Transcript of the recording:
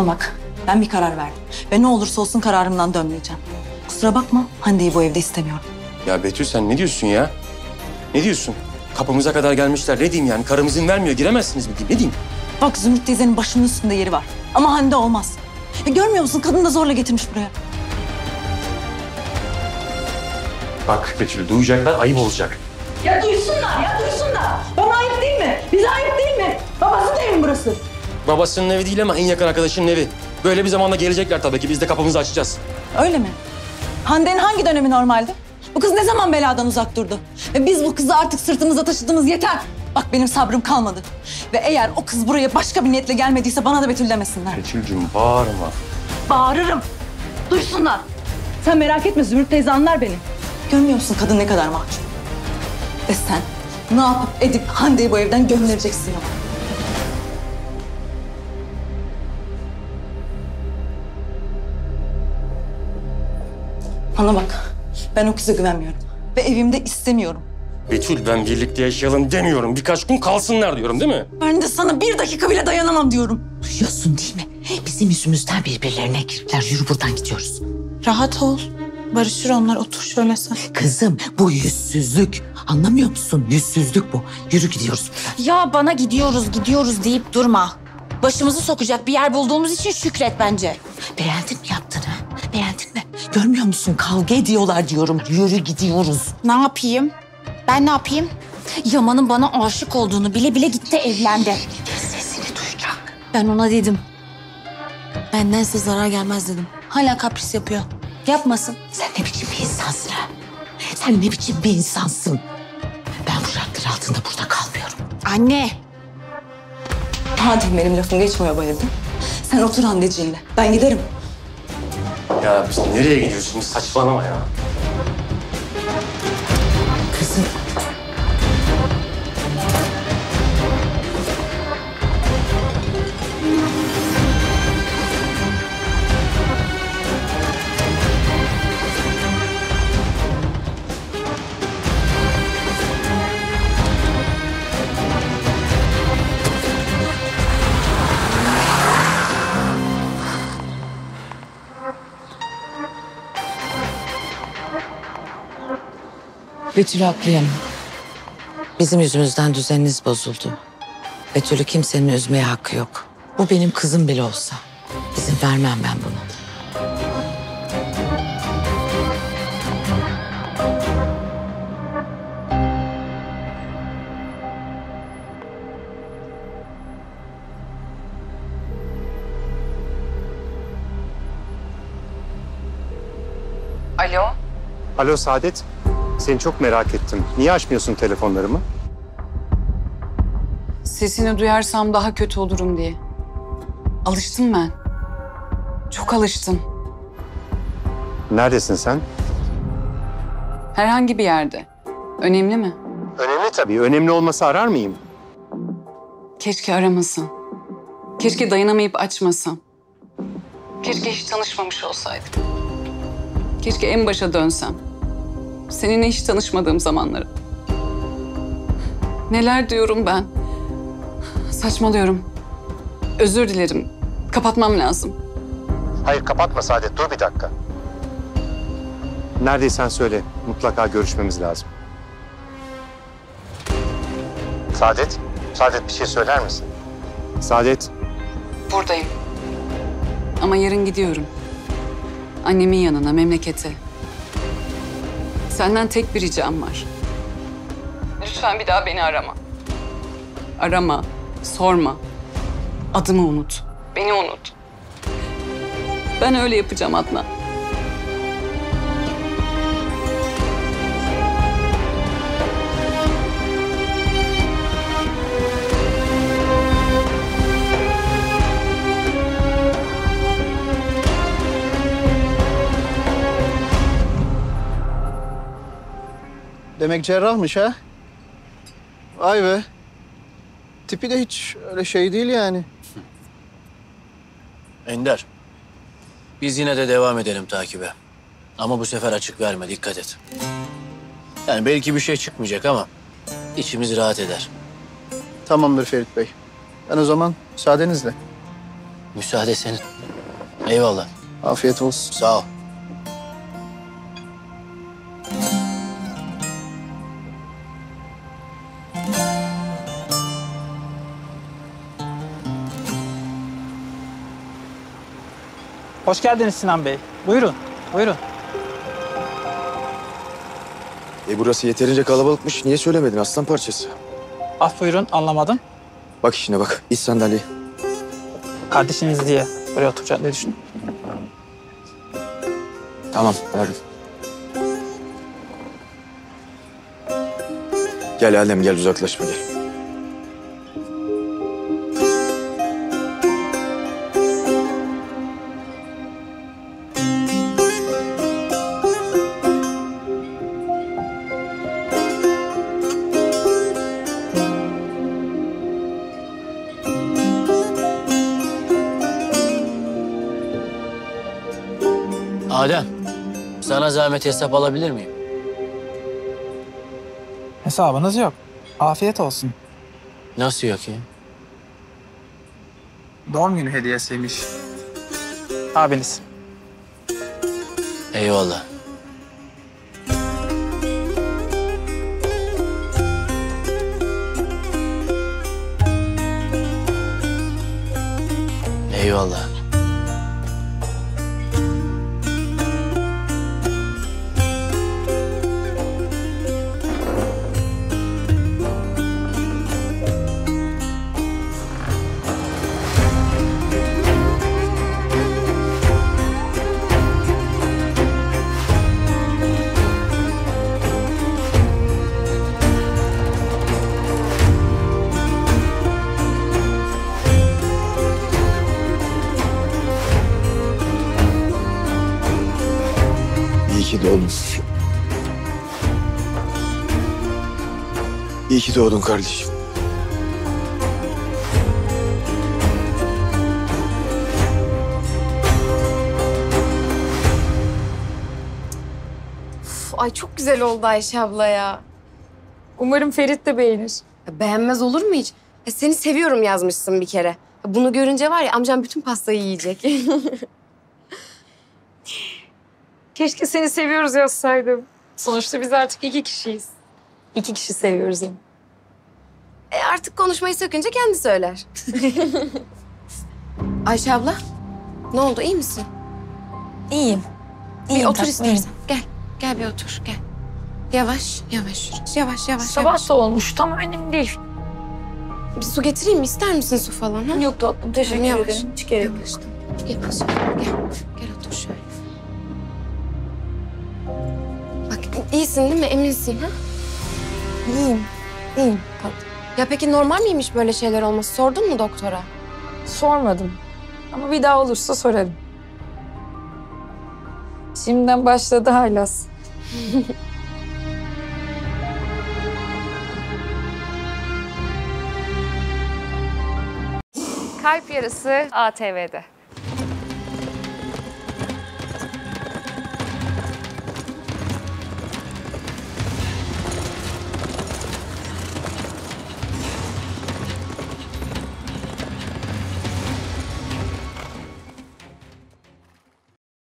Bana bak, ben bir karar verdim. Ve ne olursa olsun kararımdan dönmeyeceğim. Kusura bakma, Hande'yi bu evde istemiyorum. Ya Betül sen ne diyorsun ya? Ne diyorsun? Kapımıza kadar gelmişler. Ne diyeyim yani? Karım izin vermiyor. Giremezsiniz mi diyeyim? Ne diyeyim? Bak Zümrüt teyzenin başının üstünde yeri var. Ama Hande olmaz. Görmüyor musun? Kadın da zorla getirmiş buraya. Bak Betül duyacaklar, ayıp olacak. Ya duysunlar, ya duysunlar. Bana ayıp değil mi? Bize ayıp değil mi? Babasının evi mi burası? Babasının evi değil ama en yakın arkadaşının evi. Böyle bir zamanda gelecekler tabii ki. Biz de kapımızı açacağız. Öyle mi? Hande'nin hangi dönemi normaldi? Bu kız ne zaman beladan uzak durdu? Ve biz bu kızı artık sırtımıza taşıdığımız yeter. Bak benim sabrım kalmadı. Ve eğer o kız buraya başka bir niyetle gelmediyse bana da Betül demesinler. Betül'cüm bağırma. Bağırırım. Duysunlar. Sen merak etme, Zümrüt teyze anlar beni. Görmüyor musun kadın ne kadar mahcup? Ve sen ne yapıp edip Hande'yi bu evden göndereceksin ama. Bana bak, ben o kıza güvenmiyorum. Ve evimde istemiyorum. Betül ben birlikte yaşayalım demiyorum. Birkaç gün kalsınlar diyorum değil mi? Ben de sana bir dakika bile dayanamam diyorum. Duyuyorsun değil mi? Bizim yüzümüzden birbirlerine girdiler. Yürü buradan gidiyoruz. Rahat ol. Barışır onlar, otur şöyle sen. Kızım bu yüzsüzlük. Anlamıyor musun? Yüzsüzlük bu. Yürü gidiyoruz buradan. Ya bana gidiyoruz deyip durma. Başımızı sokacak bir yer bulduğumuz için şükret bence. Beğendin mi yaptığını? Beğendin mi? Görmüyor musun? Kavga ediyorlar diyorum. Yürü gidiyoruz. Ne yapayım? Ben ne yapayım? Yaman'ın bana aşık olduğunu bile bile gitti evlendi. Sesini duyacak. Ben ona dedim. Benden size zarar gelmez dedim. Hala kapris yapıyor. Yapmasın. Sen ne biçim bir insansın ha? Sen ne biçim bir insansın? Ben bu şartlar altında burada kalmıyorum. Anne. Madem benim lafım geçmiyor bu evde. Sen otur Handeciğinle. Ben giderim. Ya biz nereye gidiyorsunuz? Saçmalama ya. Kızım. Betül haklı yanım. Bizim yüzümüzden düzeniniz bozuldu. Betül'ü kimsenin üzmeye hakkı yok. Bu benim kızım bile olsa. İzin vermem ben buna. Alo? Alo Saadet, seni çok merak ettim. Niye açmıyorsun telefonlarımı? Sesini duyarsam daha kötü olurum diye. Alıştım ben. Çok alıştım. Neredesin sen? Herhangi bir yerde. Önemli mi? Önemli tabii. Önemli olmasa arar mıyım? Keşke aramasam. Keşke dayanamayıp açmasam. Keşke hiç tanışmamış olsaydık. Keşke en başa dönsem. Seninle hiç tanışmadığım zamanlara. Neler diyorum ben? Saçmalıyorum. Özür dilerim. Kapatmam lazım. Hayır kapatma Saadet, dur bir dakika. Neredeysen söyle, mutlaka görüşmemiz lazım. Saadet, Saadet bir şey söyler misin? Saadet. Buradayım. Ama yarın gidiyorum. Annemin yanına, memlekete. Senden tek bir ricam var. Lütfen bir daha beni arama. Arama, sorma. Adımı unut. Beni unut. Ben öyle yapacağım Adnan. Demek cerrahmış ha? Vay be. Tipi de hiç öyle şey değil yani. Ender, biz yine de devam edelim takibe. Ama bu sefer açık verme, dikkat et. Yani belki bir şey çıkmayacak ama içimiz rahat eder. Tamamdır Ferit Bey. Ben o zaman müsaadenizle. Müsaade senin. Eyvallah. Afiyet olsun. Sağ ol. Hoş geldiniz Sinan Bey. Buyurun, buyurun. Burası yeterince kalabalıkmış. Niye söylemedin aslan parçası? Af buyurun, anlamadım. Bak işine bak. İç sandalye. Kardeşiniz diye buraya oturacak diye düşündüm. Tamam verdim. Gel Adem gel uzaklaşma gel. Adem, sana zahmet hesap alabilir miyim? Hesabınız yok. Afiyet olsun. Nasıl yok ya? Doğum günü hediyesiymiş. Abiniz. Eyvallah. Eyvallah. İyi ki doğdun. İyi ki doğdun kardeşim. Ay çok güzel oldu Ayşe abla ya. Umarım Ferit de beğenir. Beğenmez olur mu hiç? Seni seviyorum yazmışsın bir kere. Bunu görünce var ya amcam bütün pastayı yiyecek. Keşke seni seviyoruz yazsaydım. Sonuçta biz artık 2 kişiyiz. 2 kişi seviyoruz yani. Artık konuşmayı sökünce kendi söyler. Ayşe abla, ne oldu iyi misin? İyiyim. Bir otur istersen. Gel, gel bir otur gel. Yavaş, yavaş yürü. Yavaş, yavaş, Sabah yavaş. da olmuş. Tam önemli değil. Bir su getireyim mi? İster misin su falan? Ha? Yok tatlım. Teşekkür Yavaş. ederim. Hiç gerek yok. Yavaş, gel. Gel otur şöyle. Bak iyisin değil mi? Eminsin ha? İyiyim. İyiyim tatlım. Ya peki normal miymiş böyle şeyler olması? Sordun mu doktora? Sormadım. Ama bir daha olursa sorarım. Şimdiden başladı haylaz. Kalp Yarısı ATV'de.